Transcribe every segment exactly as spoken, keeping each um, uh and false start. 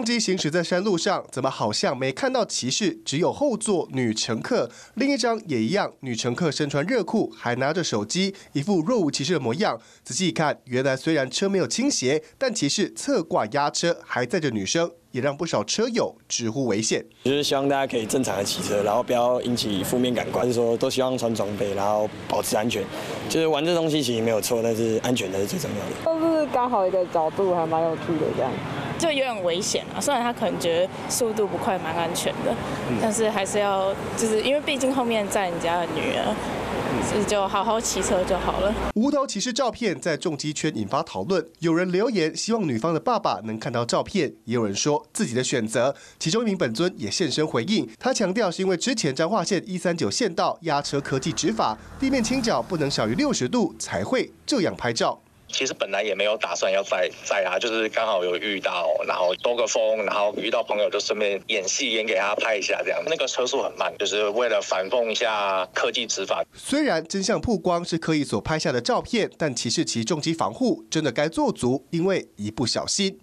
重机行驶在山路上，怎么好像没看到骑士，只有后座女乘客。另一张也一样，女乘客身穿热裤，还拿着手机，一副若无其事的模样。仔细一看，原来虽然车没有倾斜，但骑士侧挂压车，还载着女生。 也让不少车友直呼危险， 就是希望大家可以正常的骑车，然后不要引起负面感官。就是说，都希望穿装备，然后保持安全。就是玩这东西其实没有错，但是安全才是最重要的。 都是刚好一个角度，还蛮有趣的这样。 就有点危险啊，虽然他可能觉得速度不快，蛮安全的，嗯、但是还是要，就是因为毕竟后面载人家的女儿。 是就好好骑车就好了。 无头骑士照片在重机圈引发讨论，有人留言希望女方的爸爸能看到照片，也有人说自己的选择。其中一名本尊也现身回应，他强调是因为之前彰化县一三九县道压车科技执法，地面倾角不能小于六十度才会这样拍照。 其实本来也没有打算要载载他，就是刚好有遇到，然后兜个风，然后遇到朋友就顺便演戏演给他拍一下，这样。那个车速很慢，就是为了反讽一下科技执法。 虽然真相曝光是刻意所拍下的照片，但骑士骑重机防护真的该做足，因为一不小心，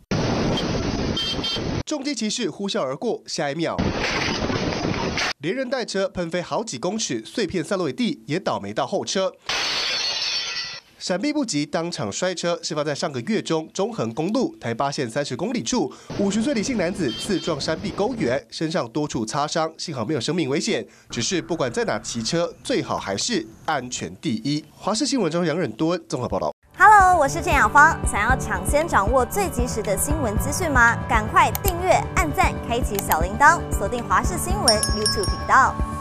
重机骑士呼啸而过，下一秒。 连人带车喷飞好几公尺，碎片散落一地，也倒霉到后车。 闪避不及，当场摔车。事发在上个月中，中横公路台八线三十公里处，五十岁李姓男子刺撞山壁沟源，身上多处擦伤，幸好没有生命危险。只是不管在哪骑车，最好还是安全第一。华视新闻中杨忍敦综合报道。 Hello， 我是郑雅芳。想要抢先掌握最及时的新闻资讯吗？赶快订阅、按赞、开启小铃铛，锁定华视新闻 YouTube 频道。